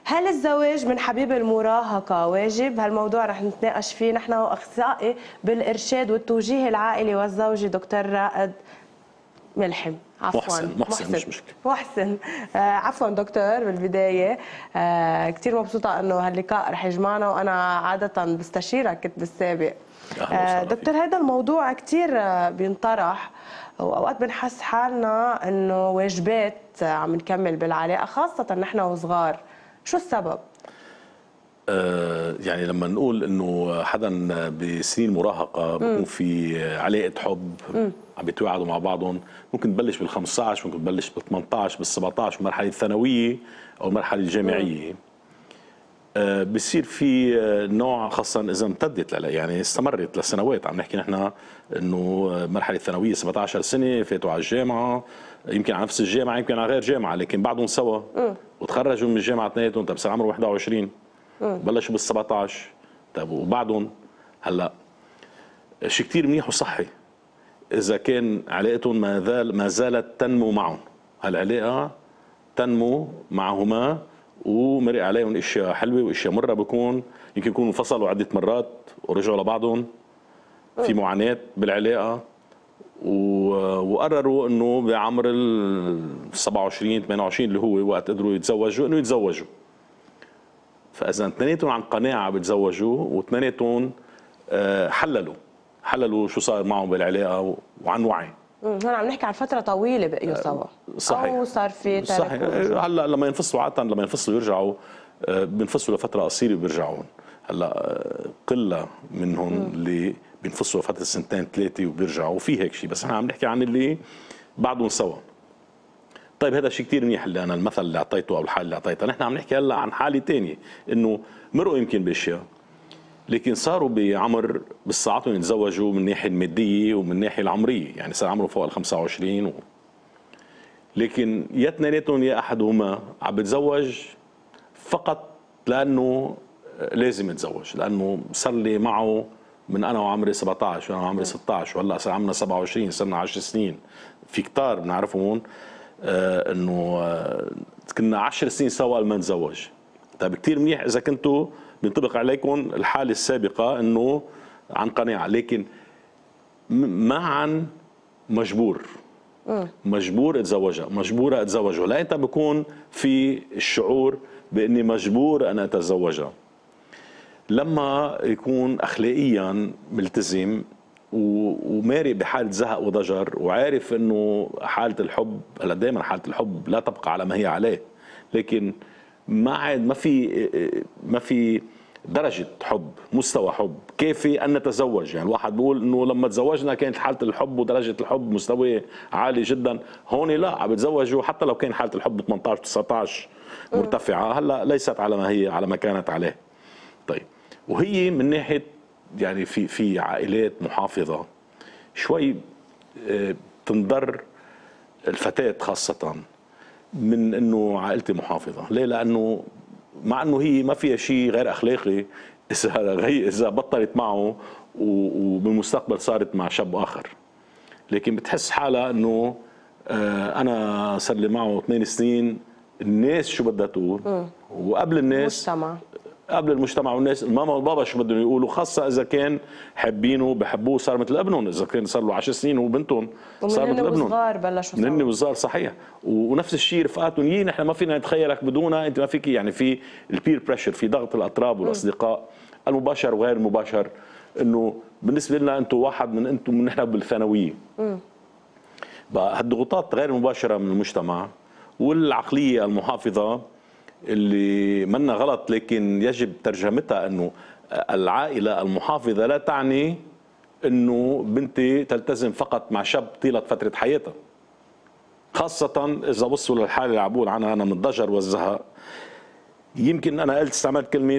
هل الزواج من حبيب المراهقة واجب؟ هالموضوع رح نتناقش فيه نحن وأخصائي بالإرشاد والتوجيه العائلي والزوجي دكتور رائد ملحم. عفوا محسن مش مشكلة. محسن عفوا دكتور بالبداية كثير مبسوطة انه هاللقاء رح يجمعنا، وانا عادة بستشيرك كنت بالسابق. دكتور هذا الموضوع كثير بينطرح، واوقات بنحس حالنا انه واجبات عم نكمل بالعلاقة، خاصة نحن وصغار. شو السبب؟ يعني لما نقول انه حدا بسنين مراهقه بكون في علاقه حب عم بيتواعدوا مع بعضهم، ممكن تبلش بال 15، ممكن تبلش بال 18، بال 17 المرحله الثانويه او المرحله الجامعيه. بصير في نوع، خاصه اذا امتدت يعني استمرت لسنوات. عم نحكي نحن انه المرحله الثانويه 17 سنه، فاتوا على الجامعه، يمكن على نفس الجامعه يمكن على غير جامعه، لكن بعدهم سوا وتخرجوا من الجامعه اثنيناتهم. طيب صار عمره 21، بلشوا بال 17. طيب وبعدهم هلا شيء كثير منيح وصحي اذا كان علاقتهم ما زالت تنمو معهم. هالعلاقه تنمو معهما ومرق عليهم اشياء حلوه واشياء مره، بكون يمكن يكونوا انفصلوا عده مرات ورجعوا لبعضهم، في معاناه بالعلاقه، وقرروا انه بعمر ال 27 28 اللي هو وقت قدروا يتزوجوا انه يتزوجوا. فاذا اثنيناتهم عن قناعه بتزوجوا، واثنيناتهم حللوا شو صار معهم بالعلاقه وعن وعي. هون عم نحكي عن فتره طويله بقيوا سوا. صحيح. او صار في ترك. صحيح. هلا لما ينفصلوا عاده، لما ينفصلوا يرجعوا، بينفصلوا لفتره قصيره وبيرجعوا. هلا قله منهم اللي بينفصلوا فتره سنتين ثلاثه وبيرجعوا، وفي هيك شيء، بس احنا عم نحكي عن اللي بعدهم سوا. طيب هذا شيء كثير منيح، اللي انا المثل اللي اعطيته او الحاله اللي اعطيتها. نحن عم نحكي هلا عن حاله ثانيه، انه مرقوا يمكن باشياء، لكن صاروا بعمر بساعتهم يتزوجوا من الناحيه الماديه ومن الناحيه العمريه، يعني صار عمره فوق ال 25 لكن يا اثنيناتهم يا احدهما عم بتزوج فقط لانه لازم يتزوج، لانه صار لي معه من انا وعمري 17 وانا وعمري 16، وهلا صار عمرنا 27، صرنا 10 سنين. في كتار بنعرفهم انه كنا 10 سنين سوا قبل ما نتزوج. طيب كثير منيح اذا كنتوا بينطبق عليكم الحاله السابقه انه عن قناعه، لكن ما عن مجبور. مجبور اتزوجها، مجبوره اتزوجها. لا انت بكون في الشعور باني مجبور ان اتزوجها. لما يكون اخلاقيا ملتزم ومارق بحاله زهق وضجر، وعارف انه حاله الحب، هلا دائما حاله الحب لا تبقى على ما هي عليه، لكن ما في درجة حب، مستوى حب كافي أن نتزوج. يعني الواحد بيقول إنه لما تزوجنا كانت حالة الحب ودرجة الحب مستوى عالي جدا، هون لا، عم بتزوجوا حتى لو كان حالة الحب 18 19 مرتفعة، هلا ليست على ما هي، على ما كانت عليه. طيب وهي من ناحية يعني في عائلات محافظة شوي تنضر الفتاة خاصة من انه عائلتي محافظة. ليه؟ لانه مع انه هي ما فيها شيء غير اخلاقي اذا بطلت معه وبالمستقبل صارت مع شاب اخر، لكن بتحس حالها انه انا صار لي معه 2 سنين، الناس شو بدها تقول، وقبل الناس قبل المجتمع والناس، الماما والبابا شو بدهم يقولوا، خاصه اذا كان حابينه بحبوه صار مثل ابنهم، اذا كان صار له 10 سنين وبنتهم صار مثل ابنهم. وصغار بلشوا من وصغار. صحيح. ونفس الشيء رفقاتهم، نحن ما فينا نتخيلك بدونها، انت ما فيك، يعني في البير بريشر، في ضغط الاطراب والاصدقاء المباشر وغير المباشر، انه بالنسبه لنا انتم واحد من انتم نحن بالثانويه. بقى هالضغوطات غير المباشره من المجتمع والعقليه المحافظه اللي منا غلط، لكن يجب ترجمتها انه العائله المحافظه لا تعني انه بنتي تلتزم فقط مع شاب طيله فتره حياتها، خاصه اذا وصلوا للحاله اللي عم بقول عنها انا من الضجر والزهق. يمكن انا قلت استعملت كلمه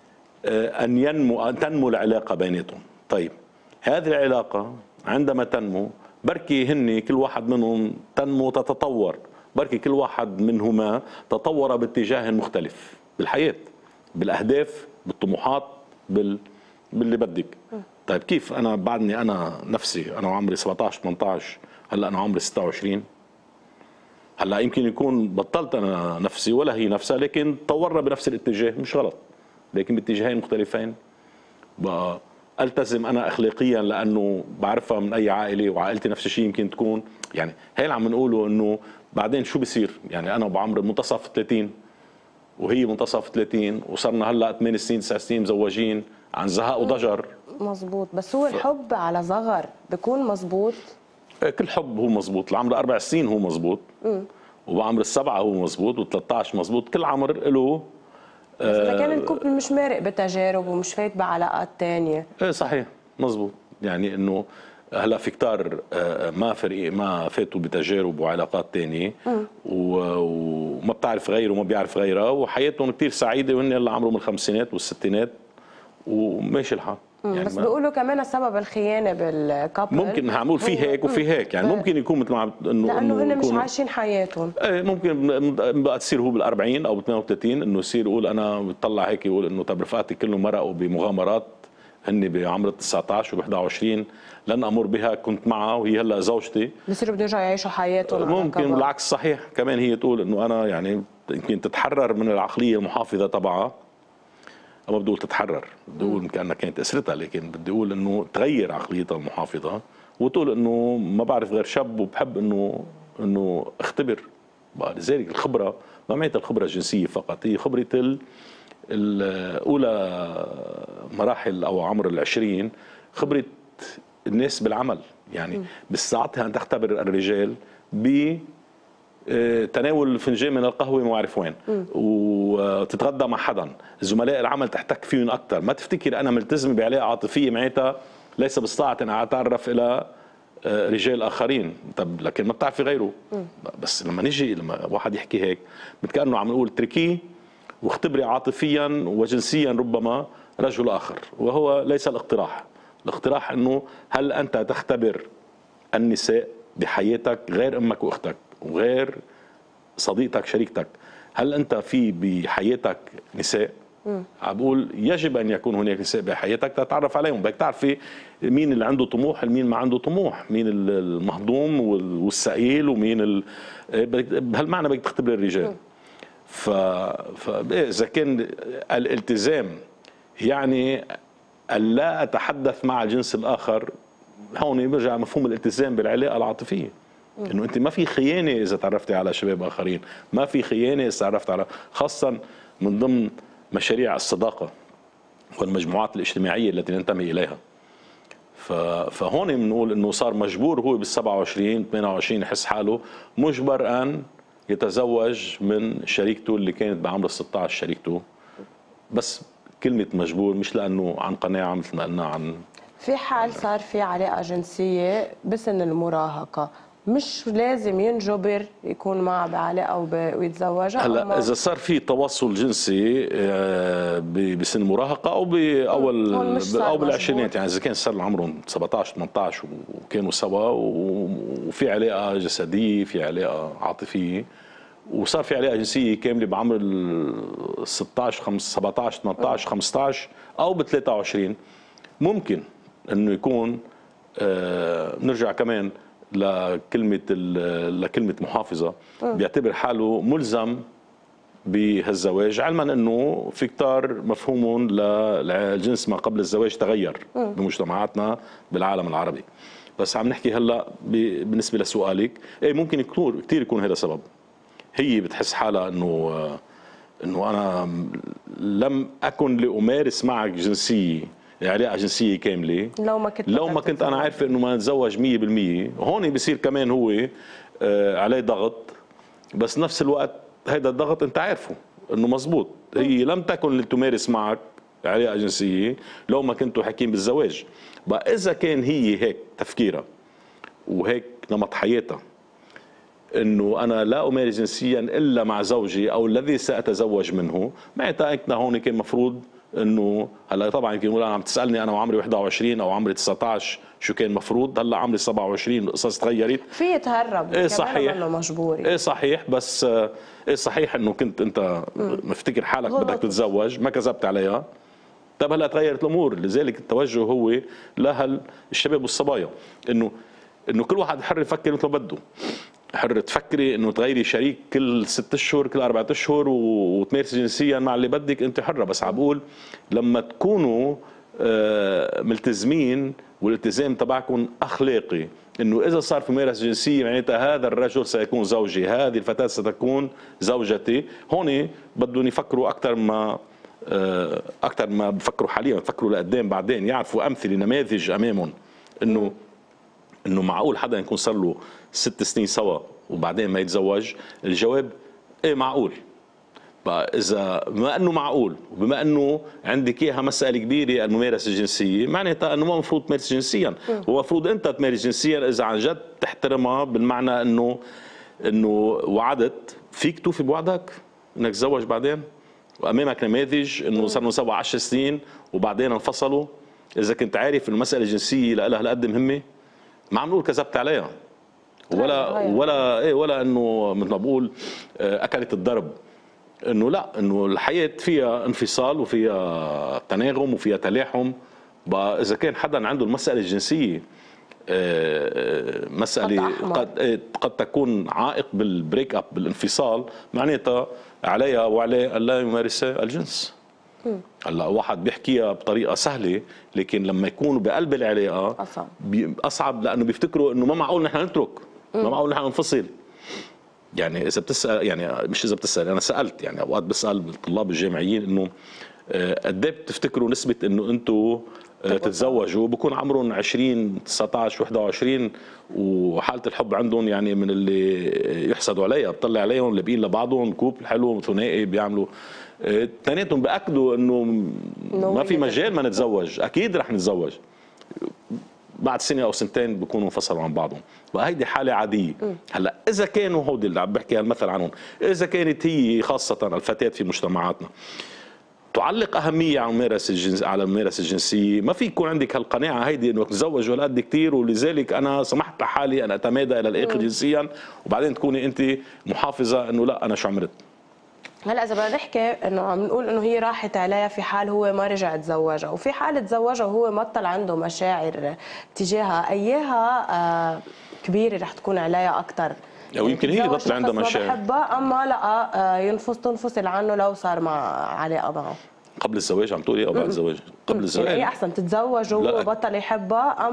ان تنمو العلاقه بيناتهم. طيب هذه العلاقه عندما تنمو، بركي هن كل واحد منهم تنمو تتطور، بركي كل واحد منهما تطور باتجاه مختلف بالحياة، بالأهداف، بالطموحات، باللي بدك. طيب كيف أنا بعدني أنا نفسي، أنا عمري 17 18، هلا أنا عمري 26، هلا يمكن يكون بطلت انا نفسي ولا هي نفسها، لكن تطورنا بنفس الاتجاه، مش غلط، لكن باتجاهين مختلفين. بقى التزم انا اخلاقيا لانه بعرفها من اي عائله، وعائلتي نفس الشيء يمكن تكون، يعني هي اللي عم نقوله انه بعدين شو بصير؟ يعني انا بعمر منتصف 30 وهي منتصف 30 وصرنا هلا 8 سنين 9 سنين مزوجين عن زهق وضجر. مزبوط، بس هو الحب على صغر بيكون مزبوط. كل حب هو مزبوط، العمر 4 سنين هو مزبوط، وبعمر السبعة هو مزبوط، و13 مزبوط، كل عمر له. بس اذا كان الكوبل مش مارق بتجارب ومش فايت بعلاقات ثانيه. ايه صحيح مزبوط، يعني انه هلا في كتار ما فاتوا بتجارب وعلاقات ثانيه وما بتعرف غيره وما بيعرف غيرها، وحياتهم كثير سعيده وهن هلا عمرهم الخمسينات والستينات وماشي الحال. يعني بس بيقولوا كمان سبب الخيانه بالكابل ممكن هنقول في هيك وفي هيك، يعني ممكن يكون مثل ما لانه هن مش عايشين حياتهم. ايه ممكن بقى تصير هو بال40 او ب38 انه يصير يقول انا بتطلع هيك يقول انه طب رفقاتي كلهم مرقوا بمغامرات هن بعمر 19 و21 لن امر بها، كنت معها وهي هلا زوجتي، بصيروا بده يرجعوا يعيشوا حياتهم. ممكن بالعكس صحيح كمان هي تقول انه انا يعني يمكن تتحرر من العقليه المحافظه تبعها، ما بدي اقول تتحرر، بدي اقول كانها كانت اسرتها، لكن بدي اقول انه تغير عقليتها المحافظه وتقول انه ما بعرف غير شاب وبحب انه اختبر بقى. لذلك الخبره ما معناتها الخبره الجنسيه فقط، هي خبره اولى مراحل او عمر ال20 خبره الناس بالعمل، يعني بساعتها ان تختبر الرجال ب تناول فنجان من القهوه ما بعرف وين، وتتغدى مع حدا، زملاء العمل تحتك فيهم اكثر، ما تفتكر انا ملتزمه بعلاقه عاطفيه معناتها ليس باستطاعتي ان اتعرف الى رجال اخرين، طب لكن ما بتعرفي غيره. بس لما واحد يحكي هيك كانه عم نقول اتركيه واختبري عاطفيا وجنسيا ربما رجل اخر، وهو ليس الاقتراح. الاقتراح انه هل انت تختبر النساء بحياتك غير امك واختك وغير صديقتك شريكتك، هل انت في بحياتك نساء؟ عم بقول يجب ان يكون هناك نساء بحياتك تتعرف عليهم، بدك تعرفي مين اللي عنده طموح مين ما عنده طموح، مين المهضوم والسئيل ومين بهالمعنى بدك تختبر الرجال. فاذا كان الالتزام يعني الا اتحدث مع الجنس الاخر، هون برجع مفهوم الالتزام بالعلاقه العاطفيه، انه انت ما في خيانه اذا تعرفتي على شباب اخرين، ما في خيانه اذا تعرفت على، خاصه من ضمن مشاريع الصداقه والمجموعات الاجتماعيه التي ننتمي اليها. فهون بنقول انه صار مجبور هو بال27 28 يحس حاله مجبر ان يتزوج من شريكته اللي كانت بعمر 16 شريكته، بس كلمه مجبور مش لانه عن قناعه مثل ما قلنا عن في حال صار في علاقه جنسيه بسن المراهقه مش لازم ينجبر يكون معها بعلاقه ويتزوجها. هلا اذا صار في تواصل جنسي بسن المراهقه او باول او بالعشرينات، يعني اذا كان صار عمرهم 17 18 وكانوا سوا وفي علاقه جسديه في علاقه عاطفيه وصار في علاقه جنسيه كامله بعمر ال 16 17 18 15 او ب 23 ممكن انه يكون نرجع كمان لكلمة محافظة، بيعتبر حاله ملزم بهالزواج، علما انه في كتار مفهومهم للجنس ما قبل الزواج تغير بمجتمعاتنا بالعالم العربي. بس عم نحكي هلا بالنسبة لسؤالك، ايه ممكن كتير يكون هذا سبب. هي بتحس حالها انه انا لم اكن لامارس معك جنسية علاقه جنسيه كامله لو ما كنت انا عارفه انه ما نتزوج 100%. هون بصير كمان هو عليه ضغط، بس نفس الوقت هيدا الضغط انت عارفه انه مزبوط، هي لم تكن لتمارس معك علاقه جنسيه لو ما كنتوا حاكين بالزواج. بقى اذا كان هي هيك تفكيرها وهيك نمط حياتها انه انا لا امارس جنسيا الا مع زوجي او الذي ساتزوج منه، معناتها احنا هون كان مفروض انه هلا طبعا يمكن يقول انا عم تسالني انا وعمري 21 او عمري 19 شو كان مفروض، هلا عمري 27 القصص تغيرت، في يتهرب ايه صحيح انه مجبوري، ايه صحيح، بس ايه صحيح انه كنت انت مفتكر حالك بدك تتزوج ما كذبت عليها. طب هلا تغيرت الامور، لذلك التوجه هو للشباب والصبايا انه كل واحد حر يفكر مثل ما بده. حرة تفكري انه تغيري شريك كل 6 اشهر كل 4 اشهر وتمارسي جنسيا مع اللي بدك، انت حرة. بس عم بقول لما تكونوا ملتزمين والالتزام تبعكم اخلاقي، انه اذا صار في ممارسه جنسيه معناتها هذا الرجل سيكون زوجي، هذه الفتاه ستكون زوجتي. هون بدهم يفكروا اكثر ما بفكروا حاليا، بفكروا لقدام بعدين، يعرفوا امثله نماذج امامهم انه معقول حدا يكون صار له 6 سنين سوا وبعدين ما يتزوج. الجواب ايه، معقول. إذا بما أنه معقول وبما أنه عندك إياها مسألة كبيرة الممارسة الجنسية، معناتها أنه ما المفروض تمارس جنسيا، هو المفروض أنت تمارس جنسيا إذا عن جد تحترمها، بالمعنى أنه وعدت فيك توفي بوعدك أنك تتزوج بعدين، وأمامك نماذج أنه صاروا سوا 10 سنين وبعدين انفصلوا. إذا كنت عارف أنه المسألة الجنسية لها هالقد مهمة، ما عم نقول كذبت عليها ولا أنه مثل ما بقول أكلت الضرب، انه لا، انه الحياه فيها انفصال وفيها تناغم وفيها تلاحم. اذا كان حدا عنده المساله الجنسيه مساله قد تكون عائق بالبريك اب، بالانفصال، معناتها عليها وعليه الا يمارس الجنس. هلا واحد بيحكيها بطريقه سهله، لكن لما يكونوا بقلب العلاقه اصعب لانه بيفتكروا انه ما معقول نحن نترك، ما معقول نحن ننفصل. يعني اذا بتسال، يعني مش اذا بتسال، انا سالت، يعني اوقات بسال الطلاب الجامعيين انه قد ايه بتفتكروا نسبه انه انتم تتزوجوا بكون عمرهم 20 19 21 وحاله الحب عندهم يعني من اللي يحسدوا عليها، بطلع عليهم لابقين لبعضهم كوب حلو ثنائي بيعملوا اثنيناتهم باكدوا انه ما في مجال ما نتزوج، اكيد رح نتزوج. بعد سنه او سنتين بيكونوا انفصلوا عن بعضهم، وهيدي حاله عاديه. هلا اذا كانوا هودي اللي عم بحكي هالمثل عنهم، اذا كانت هي خاصه الفتاه في مجتمعاتنا تعلق اهميه على الممارسه الجنسيه، ما في يكون عندك هالقناعه هيدي انه تتزوج ولا قد كثير، ولذلك انا سمحت لحالي ان اتمادى الى الاخر جنسيا، وبعدين تكوني انت محافظه انه لا انا شو عملت. هلا اذا بدنا نحكي انه عم نقول انه هي راحت عليها في حال هو ما رجع تزوجها، وفي حال تزوجها وهو ما طلع عنده مشاعر تجاهها، اياها كبيره رح تكون عليها اكثر؟ او يمكن هي بطل عندها مشاعر، بحبها اما لا تنفصل عنه لو صار مع علاقه معه قبل الزواج. عم تقولي او بعد الزواج؟ قبل الزواج يعني هي احسن تتزوج وهو بطل يحبها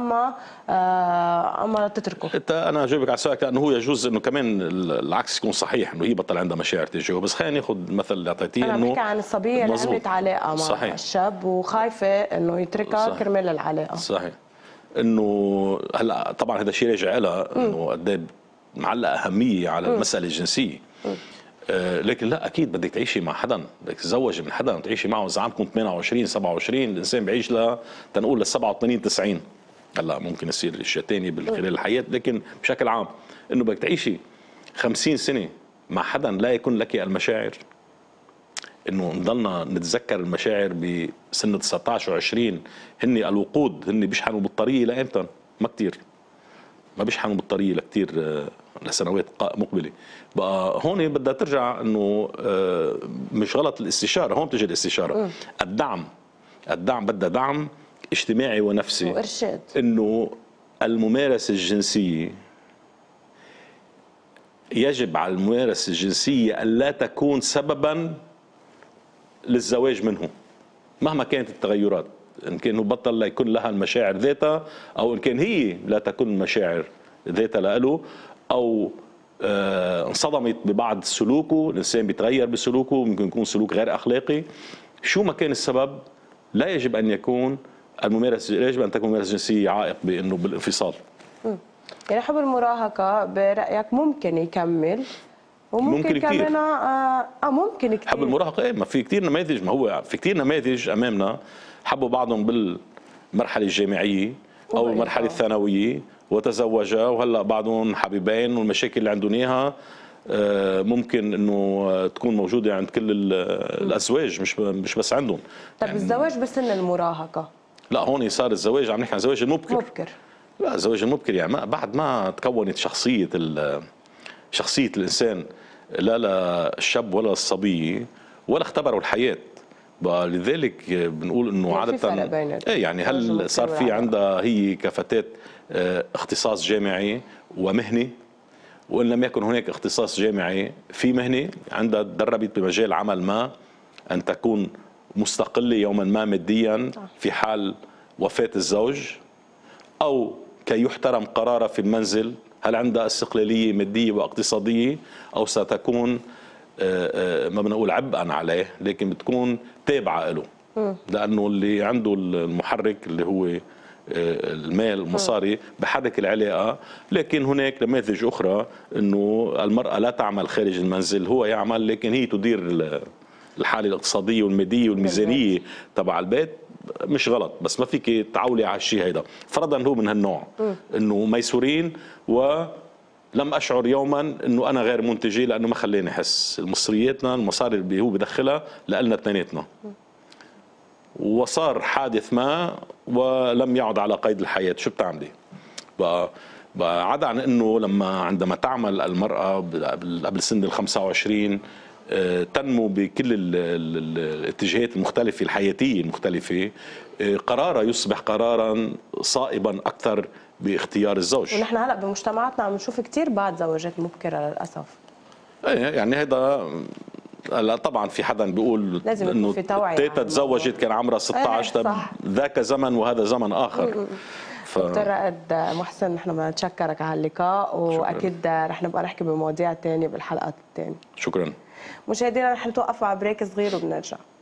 اما تتركه. حتى انا اجاوبك على سؤالك، لانه هو يجوز انه كمان العكس يكون صحيح، انه هي بطل عندها مشاعر تجاهه. بس خلينا ناخذ المثل اللي اعطيتيه، انا بحكي عن الصبيه اللي عملت علاقه مع صحيح. الشاب وخايفه انه يتركها كرمال العلاقه. صحيح. انه هلا طبعا هذا الشيء راجع لها انه قد ايه معلقه اهميه على المساله الجنسيه. لكن لا، اكيد بدك تعيشي مع حدا، بدك تتزوجي من حدا وتعيشي معه. اذا عمركم 28 27 الانسان بيعيش تنقول ل 87 90. هلا ممكن يصير اشياء ثانيه خلال الحياه، لكن بشكل عام انه بدك تعيشي 50 سنه مع حدا لا يكون لك المشاعر. انه نضلنا نتذكر المشاعر بسن 19 و20، هن الوقود، هن بيشحنوا بالطريق لايمتى؟ ما كثير، ما بيشحنوا بالطريق لكثير لسنوات مقبله. بقى هون بدها ترجع انه مش غلط الاستشاره، هون بتجي الاستشاره. الدعم بدها دعم اجتماعي ونفسي وارشاد، انه الممارسه الجنسيه يجب على الممارسه الجنسيه الا تكون سببا للزواج منه مهما كانت التغيرات، ان كان هو بطل لا يكون لها المشاعر ذاتها، او ان كان هي لا تكون المشاعر ذاتها له، او انصدمت ببعض سلوكه. الانسان بيتغير بسلوكه، ممكن يكون سلوك غير اخلاقي. شو ما كان السبب، لا يجب ان يكون يجب ان تكون الممارسه الجنسيه عائق بانه بالانفصال. يعني حب المراهقه برايك ممكن يكمل وممكن كمان ممكن كثير حب المراهقه؟ ما في كثير نماذج، ما هو في كثير نماذج امامنا حبوا بعضهم بالمرحله الجامعيه او المرحله الثانويه وتزوجا، وهلا بعضهم حبيبين، والمشاكل اللي عندهم اياها ممكن انه تكون موجوده عند كل الازواج، مش بس عندهم. طيب يعني الزواج بسن المراهقه؟ لا، هون صار الزواج، عم نحكي عن الزواج المبكر. لا، الزواج المبكر يعني بعد ما تكونت شخصيه الانسان، لا للشاب ولا الصبيه، ولا اختبروا الحياه. لذلك بنقول انه عاده يعني هل صار في عندها هي كفتاه اختصاص جامعي ومهني، وإن لم يكن هناك اختصاص جامعي في مهنة عندها تدربت بمجال عمل ما أن تكون مستقلة يوما ما ماديا في حال وفاة الزوج، أو كي يحترم قرارها في المنزل هل عندها استقلالية مادية واقتصادية، أو ستكون ما بنقول عبئا عليه لكن بتكون تابعة له، لأنه اللي عنده المحرك اللي هو المال المصاري بحرك العلاقة. لكن هناك نماذج أخرى أنه المرأة لا تعمل خارج المنزل، هو يعمل لكن هي تدير الحالة الاقتصادية والمادية والميزانية تبع البيت. مش غلط، بس ما فيك تعولي على الشيء هيدا. فرضا هو من هالنوع انه ميسورين، ولم اشعر يوما انه انا غير منتجه لانه ما خلاني احس. المصرياتنا المصاري اللي هو بدخلها لنا اثنيناتنا، وصار حادث ما ولم يعد على قيد الحياة، شو بتعملي بقى عدا عن انه عندما تعمل المرأة قبل سن ال 25 تنمو بكل الاتجاهات المختلفة الحياتية المختلفة، قرارها يصبح قرارا صائبا أكثر باختيار الزوج. ونحن هلا بمجتمعاتنا عم نشوف كثير بعد زواجات مبكرة للأسف. يعني هذا لا طبعا في حدا بيقول انه تيتا تزوجت كان عمرها 16. طب ذاك زمن وهذا زمن آخر. دكتور رائد محسن، نحن بدنا نتشكرك على اللقاء، واكيد رح نبقى نحكي بمواضيع ثانيه بالحلقات الثانيه. شكرا. مشاهدينا رح نتوقف مع بريك صغير وبنرجع.